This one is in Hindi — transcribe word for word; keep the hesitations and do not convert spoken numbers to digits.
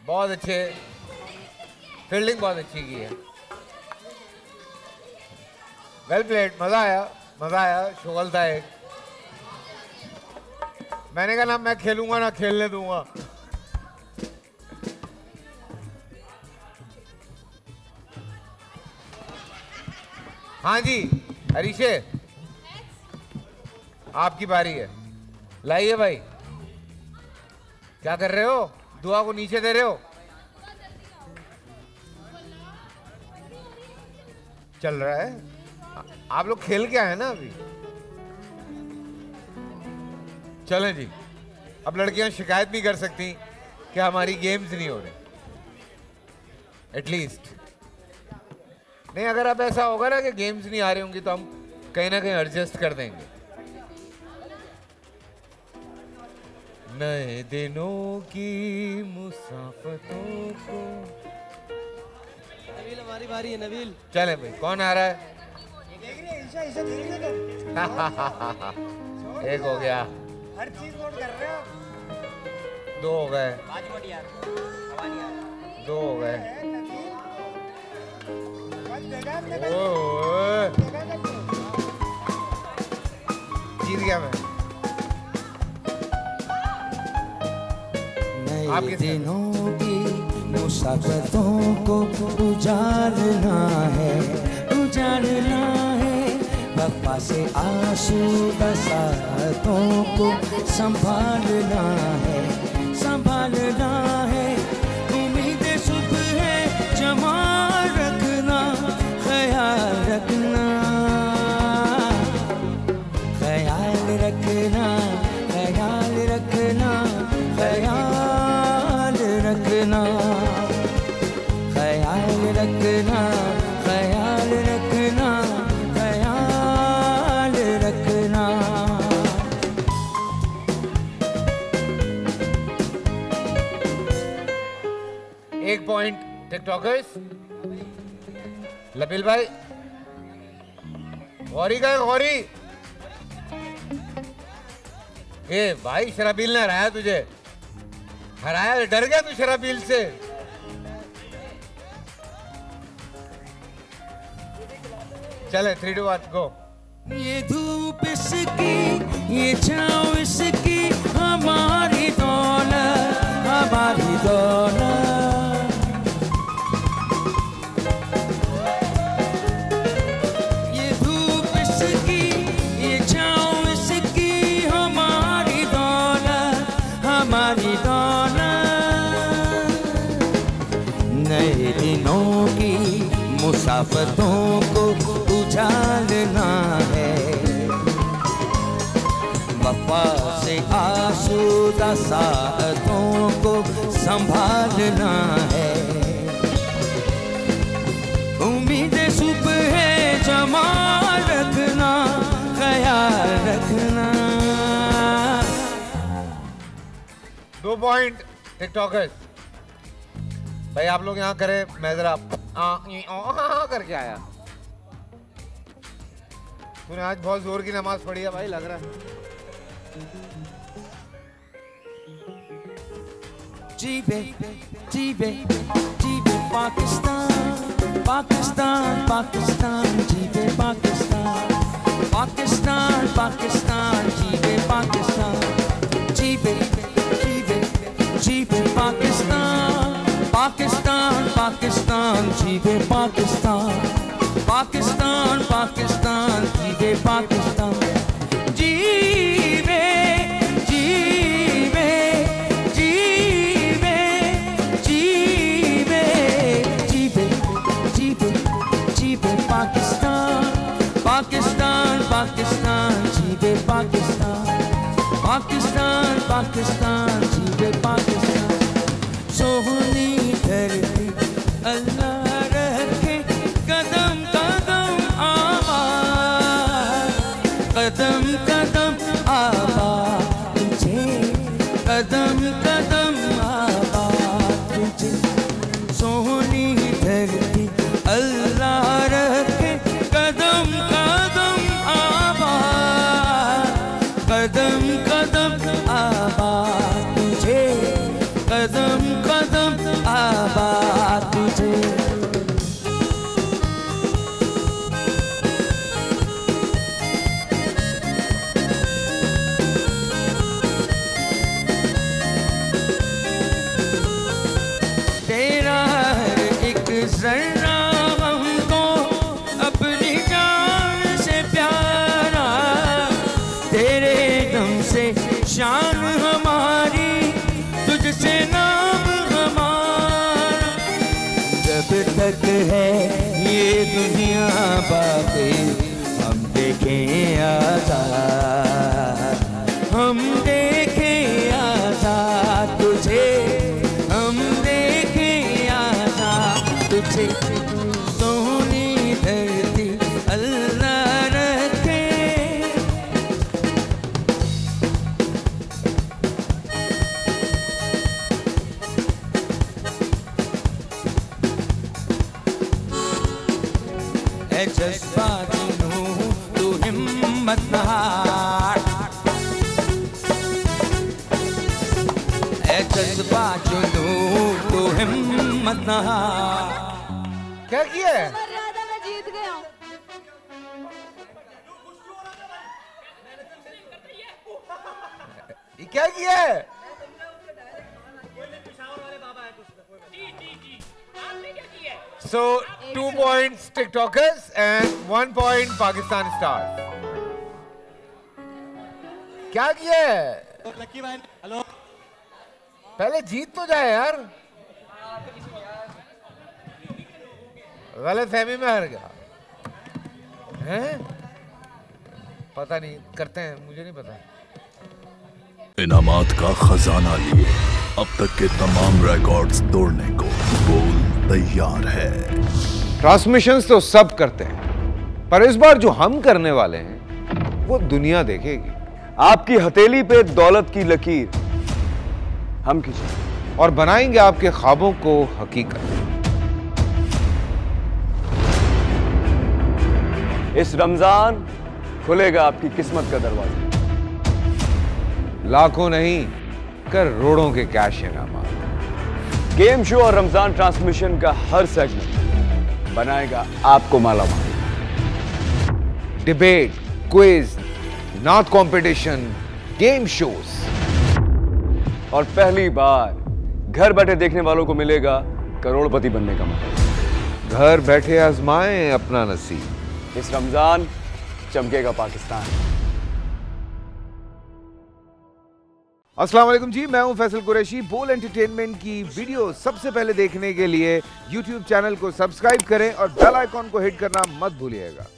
बहुत अच्छे, फील्डिंग बहुत अच्छी की है। वेल प्लेड, मजा आया, मजा आया, शुगल था एक। मैंने कहा ना मैं खेलूंगा ना खेलने दूंगा। हाँ जी हरीशे, आपकी बारी है। लाइए भाई, क्या कर रहे हो? दुआ को नीचे दे रहे हो? चल रहा है, आप लोग खेल के आए ना अभी। चलें जी, अब लड़कियां शिकायत नहीं कर सकती कि हमारी गेम्स नहीं हो रही। एटलीस्ट नहीं, अगर अब ऐसा होगा ना कि गेम्स नहीं आ रही होंगी तो हम कहीं ना कहीं एडजस्ट कर देंगे। नए दिनों की मुसाफतों को। नवील हमारी बारी है, नवील। चले भाई, कौन आ रहा है? देख रही है ईशा, ईशा देख रही है तुम? एक हो गया, हर चीज नोट कर रहे हो। दो हो गए, दो हो गए। ओए, जीत गया मैं। नए दिनों की मुसाफतों को उजाड़ना है, उजाड़ना है। वफा से आसूदा साथों को संभालना है, संभालना है। उम्मीदें सुबह है जमा रखना, ख्याल रखना, ख्याल रखना, ख्याल रखना, ख्याल रखना, ख्याल रखना, ख्याल रखना, ख्याल रखना। एक पॉइंट टिकटॉकर्स। लबील भाई, गौरी का गौरी। ए भाई, शराबील ने हराया तुझे, हराया। डर गया तू शराबील से? चले, थ्री टू वन गो। ये धूप इसकी, ये छाँव इसकी, हमारी दौलत, हमारी दौलत। ये धूप इसकी, ये छाँव इसकी, हमारी दौलत, हमारी दौलत। नए दिनों की मुसाफतों को उजाड़ना है, वफा से आसूदा साथों को संभालना है। उम्मीदें सुबह है जमा रखना, ख्याल रखना। दो पॉइंट टिकटॉकर्स। भाई आप लोग यहाँ करें, मैं जरा आ, ई, आ, आ, करके आया। तूने आज बहुत जोर की नमाज पढ़ी है भाई, लग रहा है। जीबे जीबे जीबे पाकिस्तान, पाकिस्तान, पाकिस्तान, जीबे पाकिस्तान, पाकिस्तान, पाकिस्तान, जीबे पाकिस्तान, जीबे जीबे जीबे पाकिस्तान, पाकिस्तान, पाकिस्तान, जीबे पाकिस्तान, पाकिस्तान, पाकिस्तान, जीबे पाकिस्तान। जीबे जीबे जीबे जीबे जीबे जीबे जीबे पाकिस्तान, पाकिस्तान, पाकिस्तान, जीबे पाकिस्तान, पाकिस्तान, पाकिस्तान, जीबे पाकिस्तान। सोहनी धरती अल्लाह रखे, कदम कदम आबाद, कदम कदम आबाद तुझे, कदम कदम आबाद तुझे। सोहनी धरती अल्लाह रखे, कदम कदम आबाद, कदम कदम आबाद तुझे, कदम कदम जरा हमको अपनी जान से प्यारा, तेरे दम से शान हमारी, तुझसे नाम हमारा। जब तक है ये दुनिया बाकी हम देखें आजाद, हम देखें आजाद तुझे, हम देखें आजाद तुझे। सोनी धरती अल्लाह रखे। है जज्बात नूह तू हिम्मत न हार, है जज्बात नूह तू हिम्मत न हार। क्या किया है? मैं जीत गया। ये क्या किया है? So two points TikTokers and one point Pakistan stars. क्या किया है? लकी भाई हेलो पहले जीत तो जाए यार। गलत फहमी में हार गया हैं? पता नहीं, करते हैं, मुझे नहीं पता। इनामात का खजाना लिए अब तक के तमाम रिकॉर्ड्स तोड़ने को बोल तैयार है। ट्रांसमिशंस तो सब करते हैं, पर इस बार जो हम करने वाले हैं वो दुनिया देखेगी। आपकी हथेली पे दौलत की लकीर हम खींचेंगे और बनाएंगे आपके ख्वाबों को हकीकत। इस रमजान खुलेगा आपकी किस्मत का दरवाजा। लाखों नहीं, करोड़ों के कैश इनामात। गेम शो और रमजान ट्रांसमिशन का हर सेगमेंट बनाएगा आपको मालामाल। डिबेट, क्विज, नात कंपटीशन, गेम शोज, और पहली बार घर बैठे देखने वालों को मिलेगा करोड़पति बनने का मौका। घर बैठे आजमाएं अपना नसीब। इस रमजान चमकेगा पाकिस्तान। अस्सलाम वालेकुम जी, मैं हूं फैसल कुरैशी। बोल एंटरटेनमेंट की वीडियो सबसे पहले देखने के लिए यूट्यूब चैनल को सब्सक्राइब करें और बेल आइकॉन को हिट करना मत भूलिएगा।